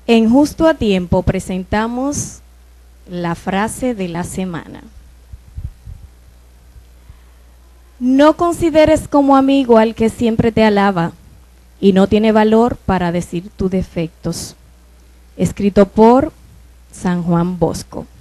En Justo a Tiempo presentamos la frase de la semana. No consideres como amigo al que siempre te alaba y no tiene valor para decir tus defectos. Escrito por San Juan Bosco.